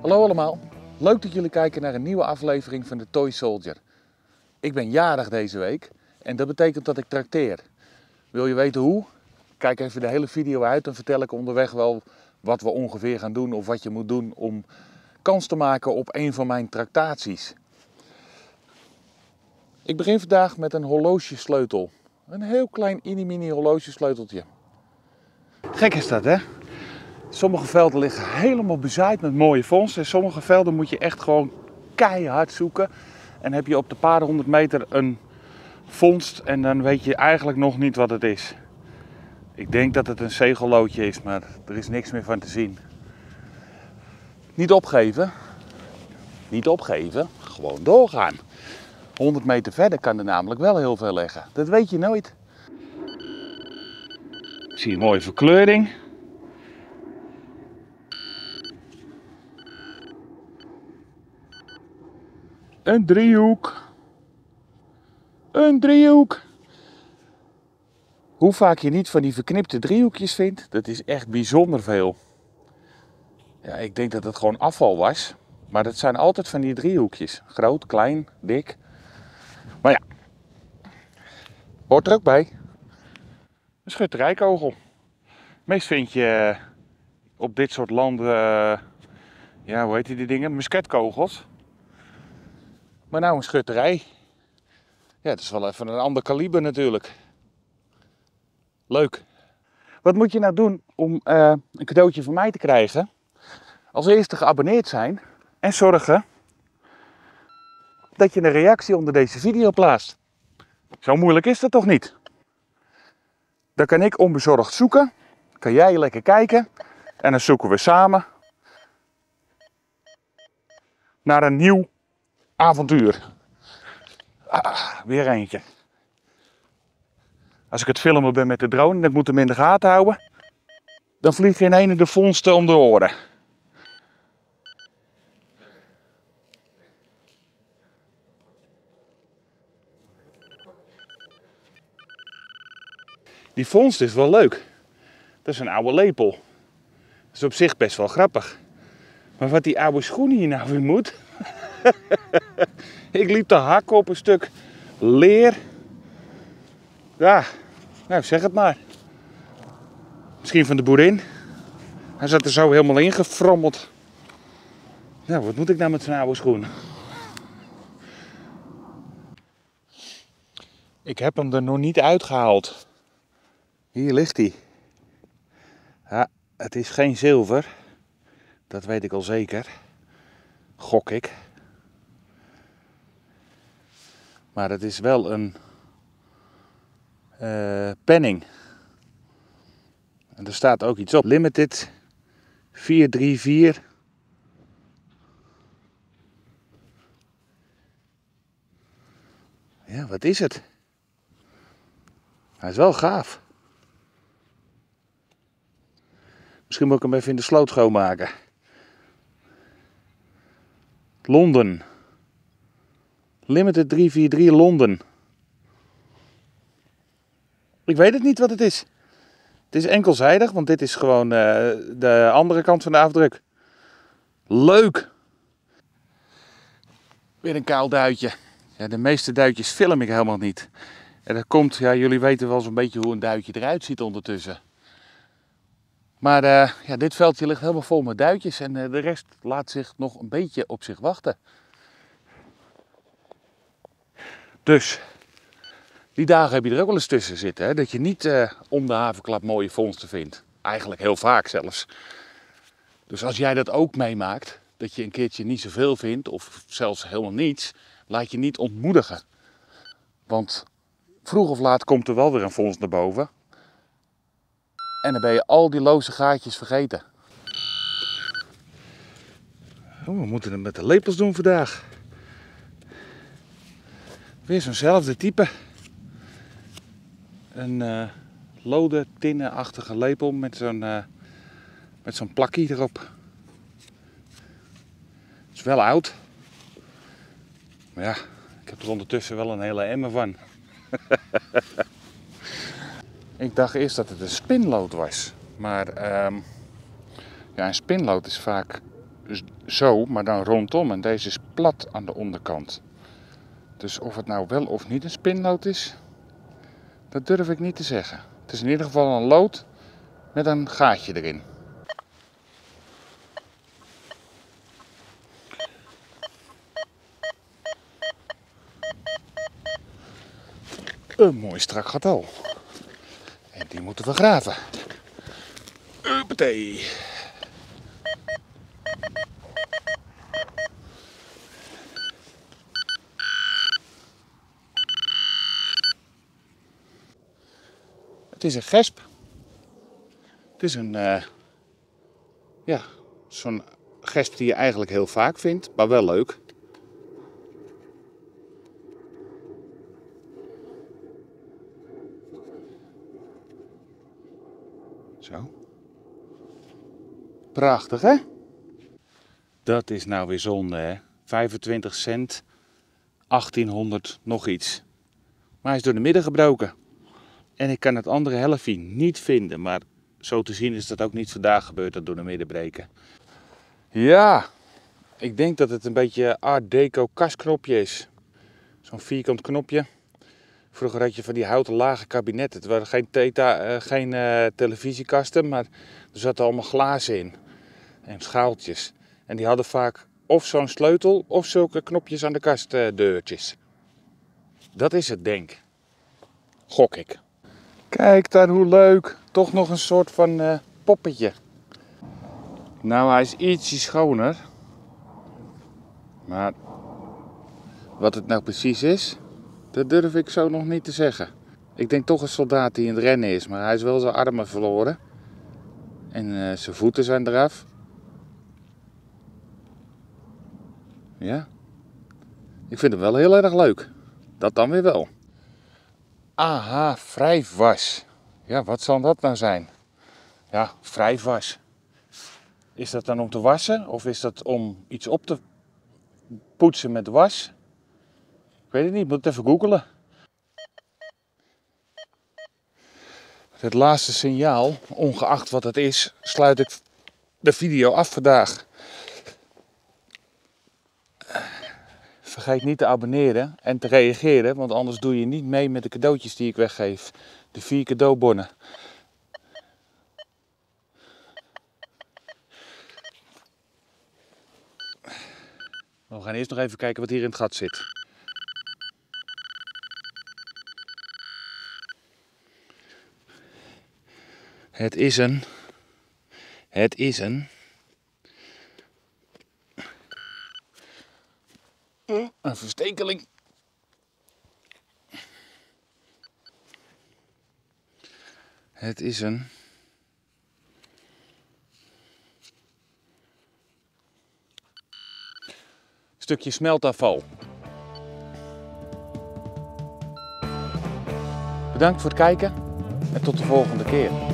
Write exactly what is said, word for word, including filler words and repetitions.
Hallo allemaal, leuk dat jullie kijken naar een nieuwe aflevering van de Toy Soldier. Ik ben jarig deze week en dat betekent dat ik trakteer. Wil je weten hoe? Kijk even de hele video uit en vertel ik onderweg wel wat we ongeveer gaan doen of wat je moet doen om kans te maken op een van mijn tractaties. Ik begin vandaag met een horlogesleutel. Een heel klein mini-mini horlogesleuteltje. Gek is dat, hè? Sommige velden liggen helemaal bezaaid met mooie vondsten. En sommige velden moet je echt gewoon keihard zoeken. En heb je op de paar honderd meter een vondst en dan weet je eigenlijk nog niet wat het is. Ik denk dat het een zegelloodje is, maar er is niks meer van te zien. Niet opgeven. Niet opgeven. Gewoon doorgaan. honderd meter verder kan er namelijk wel heel veel liggen. Dat weet je nooit. Ik zie een mooie verkleuring. Een driehoek. Een driehoek. Hoe vaak je niet van die verknipte driehoekjes vindt, dat is echt bijzonder veel. Ja, ik denk dat het gewoon afval was. Maar dat zijn altijd van die driehoekjes. Groot, klein, dik. Maar ja, hoort er ook bij. Een schutterijkogel. Meest vind je op dit soort landen, ja, hoe heet die dingen? Musketkogels. Maar nou een schutterij. Ja, dat is wel even een ander kaliber natuurlijk. Leuk. Wat moet je nou doen om uh, een cadeautje van mij te krijgen? Als eerste geabonneerd zijn en zorgen dat je een reactie onder deze video plaatst. Zo moeilijk is dat toch niet? Dan kan ik onbezorgd zoeken, kan jij lekker kijken en dan zoeken we samen naar een nieuw avontuur. Ah, weer eentje. Als ik het filmen ben met de drone en ik moet hem in de gaten houden, dan vliegen in ene de vondsten om de oren. Die vondst is wel leuk. Dat is een oude lepel. Dat is op zich best wel grappig. Maar wat die oude schoenen hier nou weer moet. Ik liep te hakken op een stuk leer. Ja, nou zeg het maar. Misschien van de boerin. Hij zat er zo helemaal ingefrommeld. Ja, wat moet ik nou met zo'n oude schoen? Ik heb hem er nog niet uitgehaald. Hier ligt hij. Ja, het is geen zilver. Dat weet ik al zeker. Gok ik. Maar het is wel een uh, penning. En er staat ook iets op. Limited vier drie vier. Ja, wat is het? Hij is wel gaaf. Misschien moet ik hem even in de sloot schoonmaken. Londen. Limited drie vier drie Londen. Ik weet het niet wat het is. Het is enkelzijdig, want dit is gewoon uh, de andere kant van de afdruk. Leuk! Weer een kaal duitje. Ja, de meeste duitjes film ik helemaal niet. En dat komt, ja, jullie weten wel zo'n beetje hoe een duitje eruit ziet ondertussen. Maar uh, ja, dit veldje ligt helemaal vol met duitjes en uh, de rest laat zich nog een beetje op zich wachten. Dus, die dagen heb je er ook wel eens tussen zitten, hè? Dat je niet uh, om de haverklap mooie vondsten vindt. Eigenlijk heel vaak zelfs. Dus als jij dat ook meemaakt, dat je een keertje niet zoveel vindt of zelfs helemaal niets, laat je niet ontmoedigen. Want vroeg of laat komt er wel weer een vondst naar boven. En dan ben je al die loze gaatjes vergeten. Oh, we moeten het met de lepels doen vandaag. Weer zo'nzelfde type. Een uh, lode, tinnenachtige lepel met zo'n uh, met zo'n plakje erop. Het is wel oud. Maar ja, ik heb er ondertussen wel een hele emmer van. Ik dacht eerst dat het een spinlood was. Maar um, ja, een spinlood is vaak zo, maar dan rondom. En deze is plat aan de onderkant. Dus of het nou wel of niet een spinlood is, dat durf ik niet te zeggen. Het is in ieder geval een lood met een gaatje erin. Een mooi strak getal. En die moeten we graven. Huppatee. Het is een gesp. Het is een, uh, ja, zo'n gesp die je eigenlijk heel vaak vindt, maar wel leuk. Zo. Prachtig, hè? Dat is nou weer zonde, hè? vijfentwintig cent, achttienhonderd nog iets. Maar hij is door de midden gebroken. En ik kan het andere helftje niet vinden, maar zo te zien is dat ook niet vandaag gebeurd, dat door de midden breken. Ja, ik denk dat het een beetje art deco kastknopje is. Zo'n vierkant knopje. Vroeger had je van die houten lage kabinetten. Het waren geen, theta, uh, geen uh, televisiekasten, maar er zaten allemaal glazen in. En schaaltjes. En die hadden vaak of zo'n sleutel of zulke knopjes aan de kastdeurtjes. Dat is het, denk ik. Gok ik. Kijk daar, hoe leuk. Toch nog een soort van uh, poppetje. Nou, hij is ietsje schoner. Maar wat het nou precies is, dat durf ik zo nog niet te zeggen. Ik denk toch een soldaat die in het rennen is, maar hij is wel zijn armen verloren. En uh, zijn voeten zijn eraf. Ja. Ik vind hem wel heel erg leuk. Dat dan weer wel. Aha, wrijfwas. Ja, wat zal dat nou zijn? Ja, wrijfwas. Is dat dan om te wassen of is dat om iets op te poetsen met was? Ik weet het niet, ik moet het even googlen. Het laatste signaal, ongeacht wat het is, sluit ik de video af vandaag. Vergeet niet te abonneren en te reageren, want anders doe je niet mee met de cadeautjes die ik weggeef. De vier cadeaubonnen. We gaan eerst nog even kijken wat hier in het gat zit. Het is een... Het is een... Een verstekeling. Het is een... stukje smeltafval. Bedankt voor het kijken en tot de volgende keer.